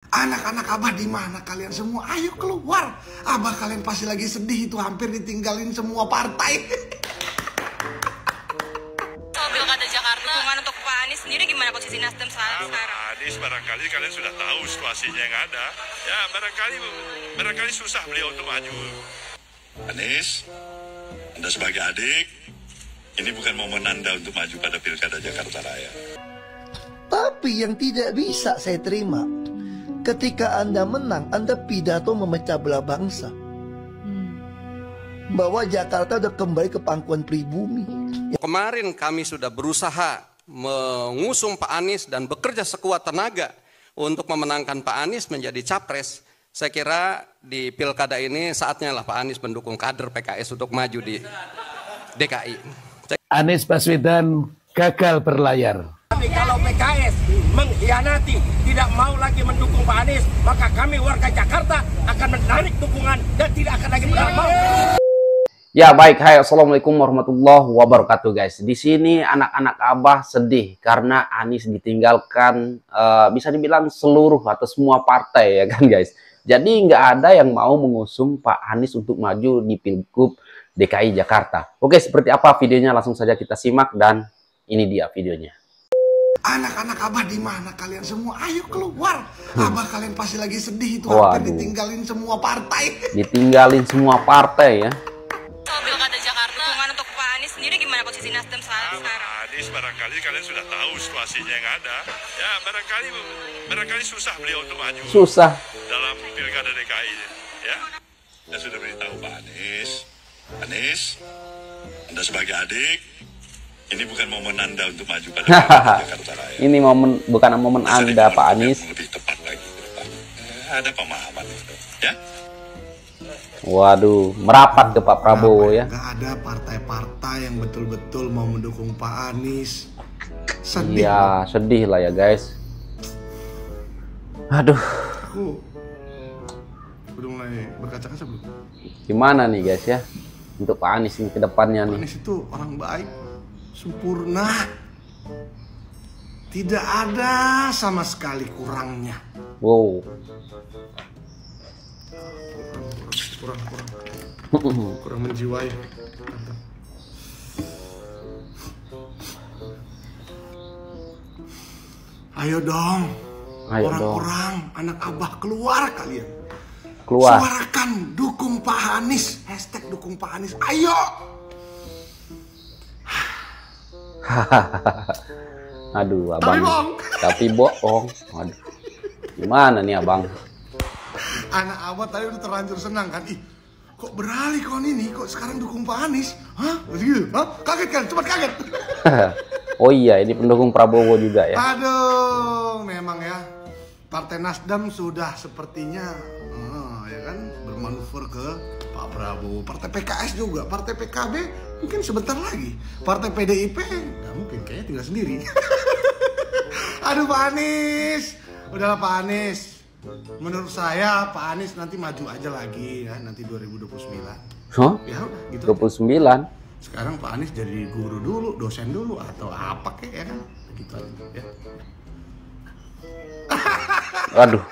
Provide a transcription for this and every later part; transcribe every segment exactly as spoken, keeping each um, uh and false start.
Anak-anak Abah di mana kalian semua? Ayo keluar. Abah kalian pasti lagi sedih itu, hampir ditinggalin semua partai. Pilkada Jakarta, dukungan untuk Pak Anies sendiri gimana posisi Nasdem saat Nah, sekarang? Pak Anies barangkali kalian sudah tahu situasinya yang ada. Ya barangkali barangkali susah beliau untuk maju. Anies, Anda sebagai adik, ini bukan momen Anda untuk maju pada Pilkada Jakarta Raya. Tapi yang tidak bisa saya terima, ketika Anda menang, Anda pidato memecah belah bangsa. Bahwa Jakarta udah kembali ke pangkuan pribumi. Kemarin kami sudah berusaha mengusung Pak Anies dan bekerja sekuat tenaga untuk memenangkan Pak Anies menjadi capres. Saya kira di pilkada ini saatnya lah Pak Anies mendukung kader P K S untuk maju di D K I. Anies Baswedan gagal berlayar. Tapi kalau P K S mengkhianati, tidak mau lagi mendukung Pak Anies, maka kami warga Jakarta akan menarik dukungan dan tidak akan lagi pernah mau. Ya baik, hai assalamualaikum warahmatullahi wabarakatuh guys. Di sini anak-anak Abah sedih karena Anies ditinggalkan, uh, bisa dibilang seluruh atau semua partai ya kan guys. Jadi nggak ada yang mau mengusung Pak Anies untuk maju di Pilgub D K I Jakarta. Oke, seperti apa videonya langsung saja kita simak dan ini dia videonya. Anak-anak Abah di mana kalian semua? Ayo keluar. Abah kalian pasti lagi sedih itu, Waduh. hampir ditinggalin semua partai. Ditinggalin semua partai ya. Pilkada Jakarta, dukungan untuk Pak Anies sendiri gimana posisi Nasdem saat Nah, sekarang? Pak Anies barangkali kalian sudah tahu situasinya yang ada. Ya barangkali barangkali susah beliau untuk maju. Susah. Dalam Pilkada D K I. Ya, saya sudah beritahu Pak Anies. Anies, Anda sebagai adik, ini bukan momen Anda untuk maju pada Pilkada Jakarta Raya. Ini momen bukan momen Masa Anda depan Pak Anies. lebih tepat lagi ke depan. Eh, ada pemahaman itu, ya. Waduh, merapat ke Pak Prabowo ya. Gak ada partai-partai yang betul-betul mau mendukung Pak Anies. Sedih. Iya, sedih lah ya guys. Aduh, Aku udah mulai berkaca-kaca belum? gimana nih guys ya untuk Pak Anies ini ke depannya Pak nih. Anies itu orang baik, sempurna. Tidak ada sama sekali kurangnya. Wow. Kurang, kurang, kurang menjiwai. Ayo dong, Ayo orang-orang, anak Abah keluar kalian. Keluar. Suarakan dukung Pak Anies, hashtag dukung Pak Anies. Ayo. Aduh, abang. Tapi bohong. Tapi bohong. Aduh. Gimana nih abang? Anak Abah tadi udah terlanjur senang kan? Ih, kok beralih kon ini? Kok sekarang dukung Pak Anies? Hah? Begitu? Hah? Kaget kan? Cepat kaget. Oh iya, ini pendukung Prabowo juga ya. Aduh, memang ya. Partai Nasdem sudah sepertinya ah, ya kan bermanuver ke Pak Prabowo. Partai P K S juga, Partai P K B mungkin sebentar lagi. Partai P D I P nggak mungkin, kayaknya tinggal sendiri. Aduh Pak Anies, udahlah Pak Anies. Menurut saya Pak Anies nanti maju aja lagi ya, nanti dua ribu dua puluh sembilan. Huh? Ya udah gitu. dua puluh sembilan. Sekarang Pak Anies jadi guru dulu, dosen dulu atau apa kek ya kan? Gitu aja ya. Waduh.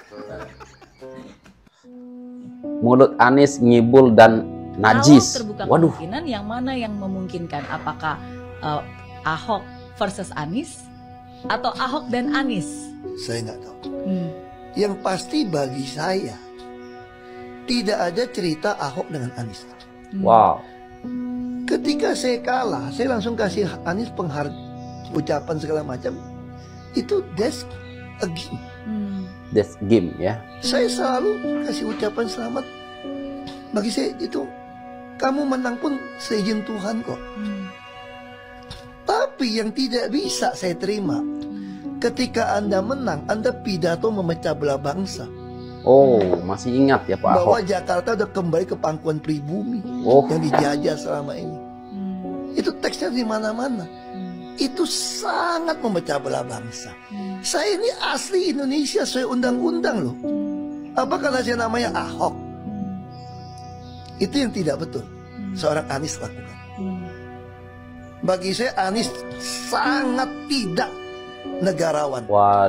Mulut Anies ngibul dan najis. Kalau terbuka Waduh. kemungkinan yang mana yang memungkinkan? Apakah uh, Ahok versus Anies atau Ahok dan Anies? Saya nggak tahu. Hmm. Yang pasti bagi saya, tidak ada cerita Ahok dengan Anies. Wow. Ketika saya kalah, saya langsung kasih Anies penghargaan, ucapan segala macam. Itu that's a game. Hmm. That's game ya. Saya selalu kasih ucapan selamat. Bagi saya itu, kamu menang pun seizin Tuhan kok. Hmm. Tapi yang tidak bisa saya terima, ketika Anda menang, Anda pidato memecah belah bangsa. Oh, masih ingat ya Pak Bahwa Ahok. Jakarta udah kembali ke pangkuan pribumi Oh. yang dijajah selama ini. Hmm. Itu teksnya di mana-mana. Hmm. Itu sangat memecah belah bangsa. Hmm. Saya ini asli Indonesia sesuai undang-undang loh. Apa karena saya namanya Ahok? Hmm. Itu yang tidak betul. Seorang Anies lakukan. Hmm. Bagi saya Anies sangat tidak negarawan. Waduh.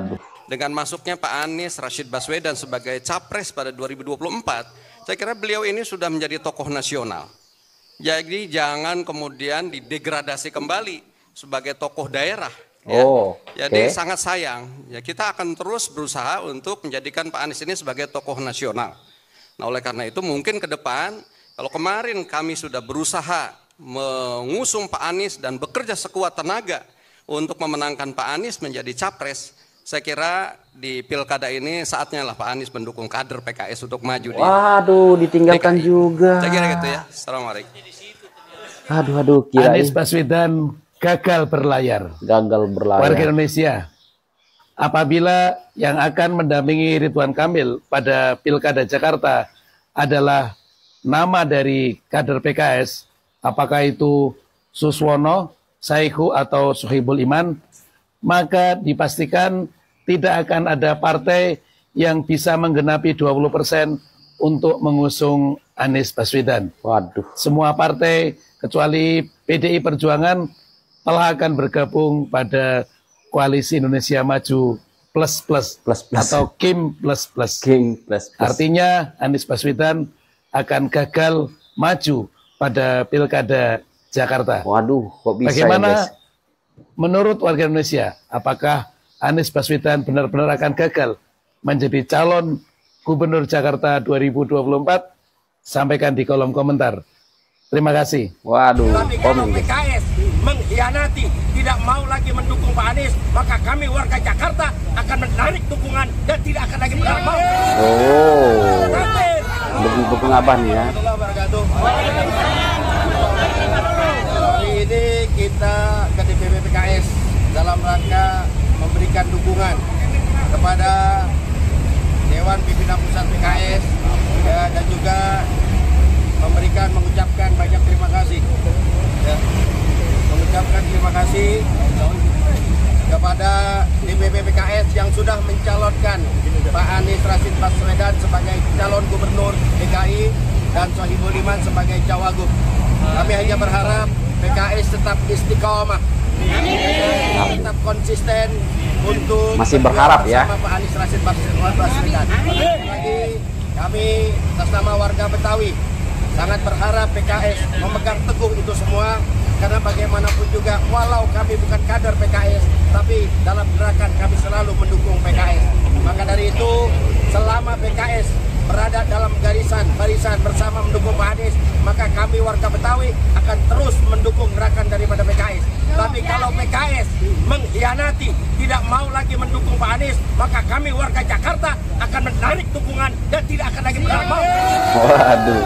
dengan masuknya Pak Anies Rashid Baswedan sebagai capres pada dua ribu dua puluh empat, saya kira beliau ini sudah menjadi tokoh nasional. Jadi jangan kemudian didegradasi kembali sebagai tokoh daerah. Ya. Oh, jadi okay. sangat sayang. Ya, kita akan terus berusaha untuk menjadikan Pak Anies ini sebagai tokoh nasional. Nah, oleh karena itu mungkin ke depan, kalau kemarin kami sudah berusaha mengusung Pak Anies dan bekerja sekuat tenaga untuk memenangkan Pak Anies menjadi capres, saya kira di pilkada ini saatnya lah Pak Anies mendukung kader P K S untuk maju. Waduh, ditinggalkan D K I juga. Saya kira gitu ya. Assalamualaikum. Aduh, aduh, kira Anies Baswedan gagal berlayar. Gagal berlayar. Warga Indonesia, apabila yang akan mendampingi Ridwan Kamil pada pilkada Jakarta adalah nama dari kader P K S, apakah itu Suswono, Saihu, atau Sohibul Iman, maka dipastikan tidak akan ada partai yang bisa menggenapi dua puluh persen untuk mengusung Anies Baswedan. Waduh. Semua partai kecuali P D I Perjuangan telah akan bergabung pada Koalisi Indonesia Maju plus plus, plus, plus. atau Kim plus plus. Kim plus plus. Artinya Anies Baswedan akan gagal maju pada pilkada Jakarta. Waduh, kok bisa? Bagaimana ya, guys? Menurut warga Indonesia, apakah Anies Baswedan benar-benar akan gagal menjadi calon Gubernur Jakarta dua ribu dua puluh empat? Sampaikan di kolom komentar. Terima kasih. Waduh, tapi kalau P K S mengkhianati, tidak mau lagi mendukung Pak Anies, maka kami warga Jakarta akan menarik dukungan dan tidak akan lagi pernah mau. Oh, dukung abah nih ya. Hari ini kita ke D P P P K S dalam rangka memberikan dukungan kepada Dewan Pimpinan Pusat P K S ya, dan juga memberikan mengucapkan banyak terima kasih ya, mengucapkan terima kasih kepada D P P P K S yang sudah mencalonkan Pak Anies Rashid Baswedan sebagai calon gubernur D K I dan Sohibul Iman sebagai cawagup. Kami hanya berharap P K S tetap istiqomah, tetap konsisten untuk masih berharap ya Pak Anies Rashid Baswedan. Lagi kami atas nama warga Betawi sangat berharap P K S memegang teguh itu semua, karena bagaimanapun juga walau kami bukan kader P K S, tapi dalam gerakan kami selalu mendukung P K S. Maka dari itu selama P K S berada dalam garisan barisan bersama mendukung Pak Anies, maka kami warga Betawi akan terus mendukung gerakan daripada P K S. Tapi kalau P K S mengkhianati, tidak mau lagi mendukung Pak Anies, maka kami warga Jakarta akan menarik dukungan dan tidak akan lagi pernah mau. Waduh.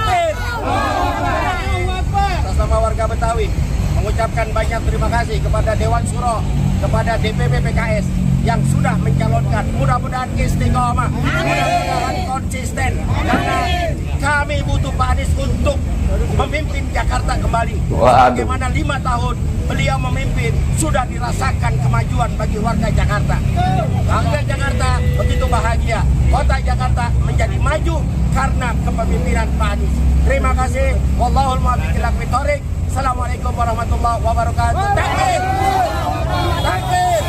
Atas nama warga Betawi mengucapkan banyak terima kasih kepada Dewan Suro, kepada D P P P K S yang sudah mencalonkan. Mudah-mudahan istiqomah, mudah-mudahan konsisten, karena kami butuh Pak Anies untuk memimpin Jakarta kembali. Bagaimana lima tahun beliau memimpin, sudah dirasakan kemajuan bagi warga Jakarta. Warga Jakarta begitu bahagia, kota Jakarta menjadi maju karena kepemimpinan Pak Anies. Terima kasih. Wallahul muwaffiq ila aqwamit thoriq. Assalamualaikum warahmatullahi wabarakatuh. Takbir! Takbir!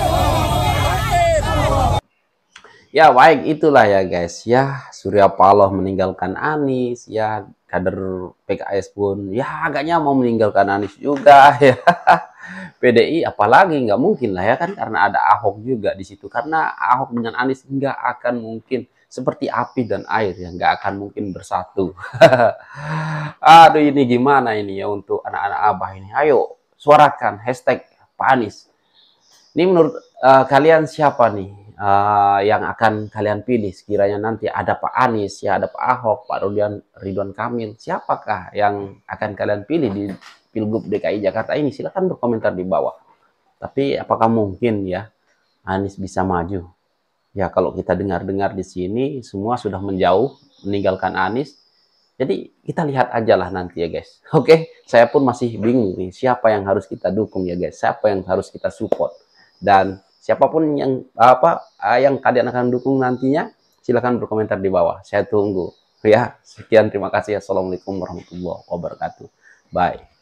Ya baik, itulah ya guys ya, Surya Paloh meninggalkan Anies ya, kader P K S pun ya agaknya mau meninggalkan Anies juga ya. P D I apalagi nggak mungkin lah ya kan, karena ada Ahok juga di situ, karena Ahok dengan Anies nggak akan mungkin seperti api dan air ya, nggak akan mungkin bersatu. Aduh, ini gimana ini ya untuk anak-anak abah ini, ayo suarakan hashtag Pak Anies. Ini menurut uh, kalian siapa nih uh, yang akan kalian pilih sekiranya nanti ada Pak Anies ya, ada Pak Ahok, Pak Ridwan, Ridwan Kamil, siapakah yang akan kalian pilih di Pilgub D K I Jakarta ini? Silahkan berkomentar di bawah. Tapi apakah mungkin ya Anies bisa maju? Ya kalau kita dengar-dengar di sini semua sudah menjauh meninggalkan Anies. Jadi kita lihat aja lah nanti ya guys. Oke, saya pun masih bingung nih siapa yang harus kita dukung ya guys, siapa yang harus kita support. Dan siapapun yang apa yang kalian akan dukung nantinya, silahkan berkomentar di bawah. Saya tunggu. Ya, sekian, terima kasih. Assalamualaikum warahmatullahi wabarakatuh. Bye.